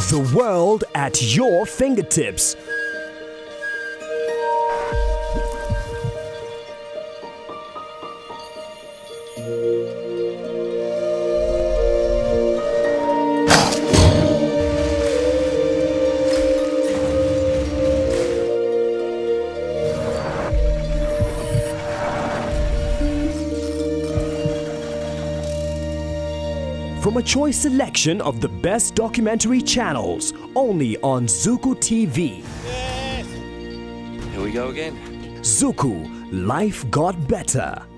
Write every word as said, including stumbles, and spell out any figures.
The world at your fingertips. From a choice selection of the best documentary channels, only on Zuku T V. Yes. Here we go again. Zuku, life got better.